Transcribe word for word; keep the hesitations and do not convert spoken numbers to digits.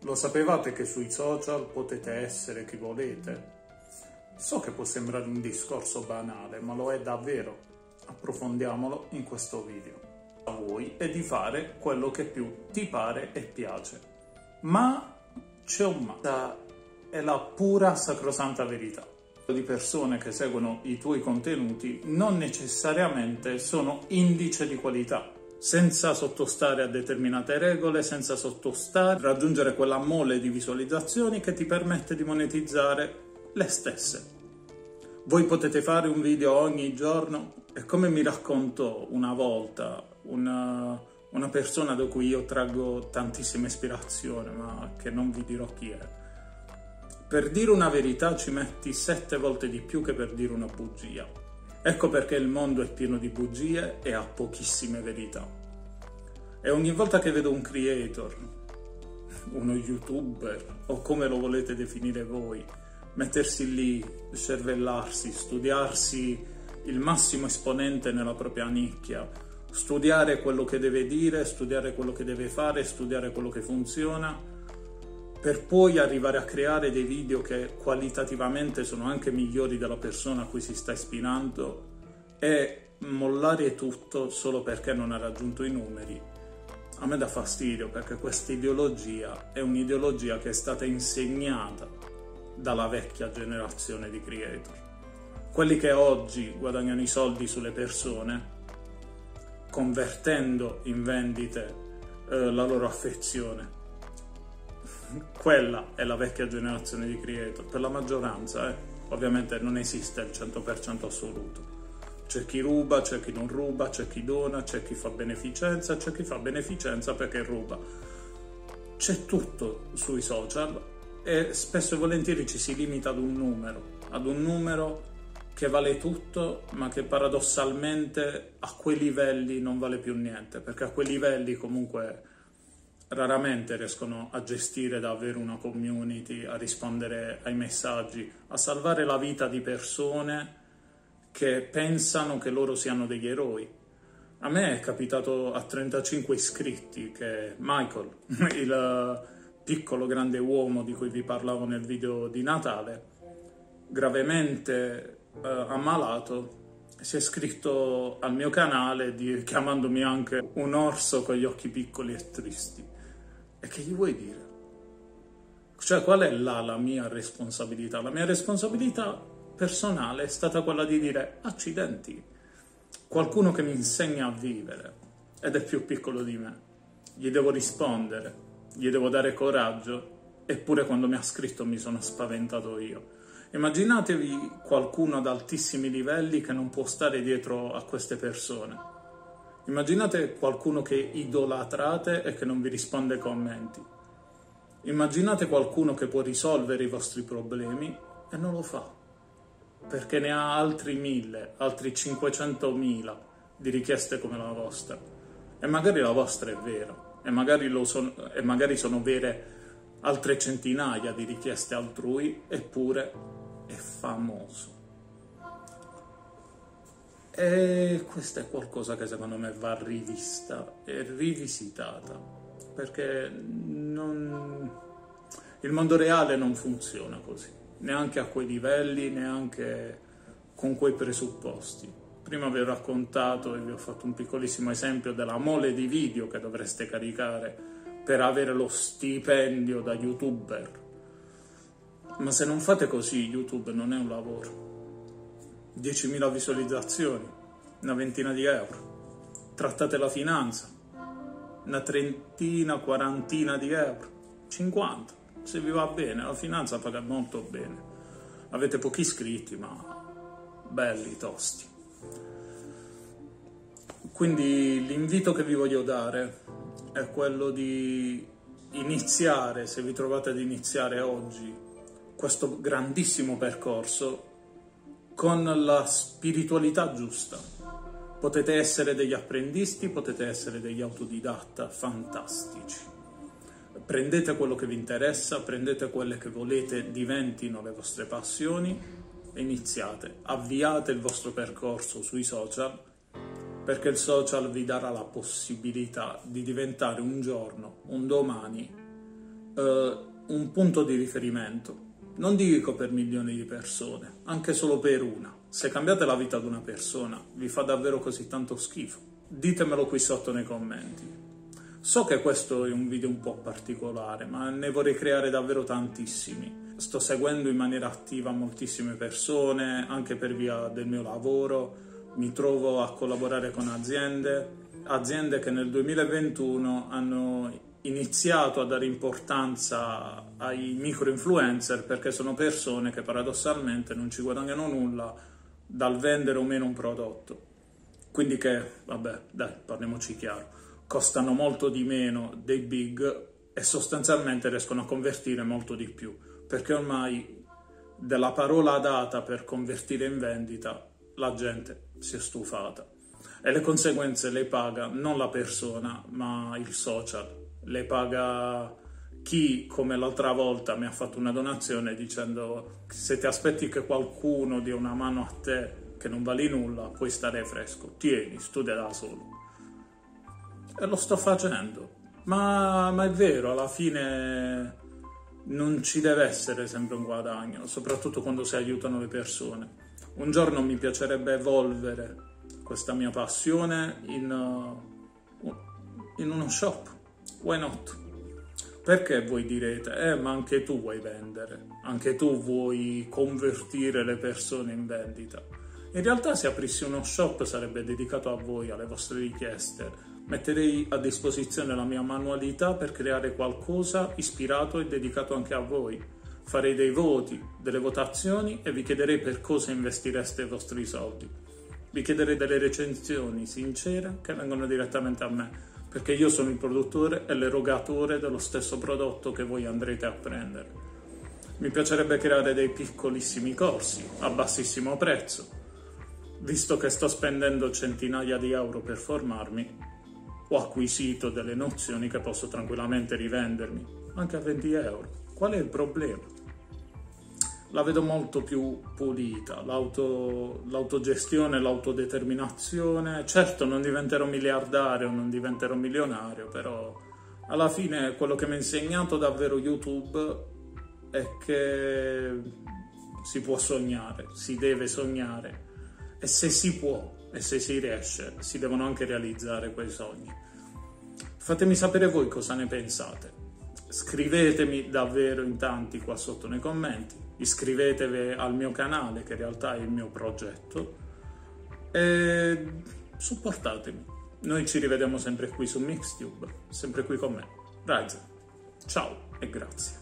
Lo sapevate che sui social potete essere chi volete? So che può sembrare un discorso banale, ma lo è davvero. Approfondiamolo in questo video. A voi è di fare quello che più ti pare e piace. Ma c'è un ma. È la pura sacrosanta verità. Di persone che seguono i tuoi contenuti non necessariamente sono indice di qualità. Senza sottostare a determinate regole, senza sottostare a raggiungere quella mole di visualizzazioni che ti permette di monetizzare le stesse. Voi potete fare un video ogni giorno e, come mi raccontò una volta una, una persona da cui io traggo tantissima ispirazione, ma che non vi dirò chi è, per dire una verità ci metti sette volte di più che per dire una bugia. Ecco perché il mondo è pieno di bugie e ha pochissime verità. E ogni volta che vedo un creator, uno youtuber, o come lo volete definire voi, mettersi lì, cervellarsi, studiarsi il massimo esponente nella propria nicchia, studiare quello che deve dire, studiare quello che deve fare, studiare quello che funziona, per poi arrivare a creare dei video che qualitativamente sono anche migliori della persona a cui si sta ispirando, e mollare tutto solo perché non ha raggiunto i numeri, a me dà fastidio, perché questa ideologia è un'ideologia che è stata insegnata dalla vecchia generazione di creator. Quelli che oggi guadagnano i soldi sulle persone, convertendo in vendite eh, la loro affezione. Quella è la vecchia generazione di creator. Per la maggioranza, eh. Ovviamente non esiste il cento per cento assoluto. C'è chi ruba, c'è chi non ruba, c'è chi dona, c'è chi fa beneficenza, c'è chi fa beneficenza perché ruba. C'è tutto sui social e spesso e volentieri ci si limita ad un numero, ad un numero che vale tutto, ma che paradossalmente a quei livelli non vale più niente, perché a quei livelli comunque raramente riescono a gestire davvero una community, a rispondere ai messaggi, a salvare la vita di persone che pensano che loro siano degli eroi. A me è capitato a trentacinque iscritti che Michael, il piccolo grande uomo di cui vi parlavo nel video di Natale, gravemente eh, ammalato, si è iscritto al mio canale di, chiamandomi anche un orso con gli occhi piccoli e tristi. E che gli vuoi dire? Cioè, qual è là la mia responsabilità? La mia responsabilità personale è stata quella di dire: accidenti, qualcuno che mi insegna a vivere ed è più piccolo di me, gli devo rispondere, gli devo dare coraggio, eppure quando mi ha scritto mi sono spaventato io. Immaginatevi qualcuno ad altissimi livelli che non può stare dietro a queste persone. Immaginate qualcuno che idolatrate e che non vi risponde ai commenti. Immaginate qualcuno che può risolvere i vostri problemi e non lo fa, perché ne ha altri mille, altri cinquecentomila di richieste come la vostra. E magari la vostra è vera, e magari, lo son, e magari sono vere altre centinaia di richieste altrui, eppure è famoso. E questa è qualcosa che secondo me va rivista e rivisitata, perché non... il mondo reale non funziona così, neanche a quei livelli, neanche con quei presupposti. Prima vi ho raccontato e vi ho fatto un piccolissimo esempio della mole di video che dovreste caricare per avere lo stipendio da youtuber. Ma se non fate così, YouTube non è un lavoro. diecimila visualizzazioni, una ventina di euro. Trattate la finanza, una trentina, quarantina di euro, cinquanta. Se vi va bene, la finanza paga molto bene. Avete pochi iscritti, ma belli, tosti. Quindi l'invito che vi voglio dare è quello di iniziare, se vi trovate ad iniziare oggi, questo grandissimo percorso con la spiritualità giusta. Potete essere degli apprendisti, potete essere degli autodidatta fantastici. Prendete quello che vi interessa, prendete quelle che volete diventino le vostre passioni e iniziate. Avviate il vostro percorso sui social, perché il social vi darà la possibilità di diventare un giorno, un domani, eh, un punto di riferimento. Non dico per milioni di persone, anche solo per una. Se cambiate la vita di una persona, vi fa davvero così tanto schifo? Ditemelo qui sotto nei commenti. So che questo è un video un po' particolare, ma ne vorrei creare davvero tantissimi. Sto seguendo in maniera attiva moltissime persone, anche per via del mio lavoro. Mi trovo a collaborare con aziende, aziende che nel duemilaventuno hanno iniziato a dare importanza ai micro-influencer, perché sono persone che paradossalmente non ci guadagnano nulla dal vendere o meno un prodotto. Quindi che, vabbè, dai, parliamoci chiaro, costano molto di meno dei big e sostanzialmente riescono a convertire molto di più, perché ormai della parola data per convertire in vendita la gente si è stufata e le conseguenze le paga non la persona ma il social. Le paga chi, come l'altra volta, mi ha fatto una donazione dicendo: se ti aspetti che qualcuno dia una mano a te che non vali nulla, puoi stare fresco, tieni, studia da solo. E lo sto facendo, ma, ma è vero, alla fine non ci deve essere sempre un guadagno, soprattutto quando si aiutano le persone. Un giorno mi piacerebbe evolvere questa mia passione in, uh, in uno shop. Why not? Perché voi direte, eh ma anche tu vuoi vendere, anche tu vuoi convertire le persone in vendita. In realtà se aprissi uno shop sarebbe dedicato a voi, alle vostre richieste. Metterei a disposizione la mia manualità per creare qualcosa ispirato e dedicato anche a voi. Farei dei voti, delle votazioni e vi chiederei per cosa investireste i vostri soldi. Vi chiederei delle recensioni sincere che vengono direttamente a me, perché io sono il produttore e l'erogatore dello stesso prodotto che voi andrete a prendere. Mi piacerebbe creare dei piccolissimi corsi a bassissimo prezzo. Visto che sto spendendo centinaia di euro per formarmi, ho acquisito delle nozioni che posso tranquillamente rivendermi, anche a venti euro. Qual è il problema? La vedo molto più pulita, l'auto, l'autogestione, l'autodeterminazione. Certo, non diventerò miliardario, non diventerò milionario, però alla fine quello che mi ha insegnato davvero YouTube è che si può sognare, si deve sognare, e se si può e se si riesce, si devono anche realizzare quei sogni. Fatemi sapere voi cosa ne pensate. Scrivetemi davvero in tanti qua sotto nei commenti. Iscrivetevi al mio canale, che in realtà è il mio progetto, e supportatemi. Noi ci rivediamo sempre qui su Mixtube, sempre qui con me, Ryzen. Ciao e grazie.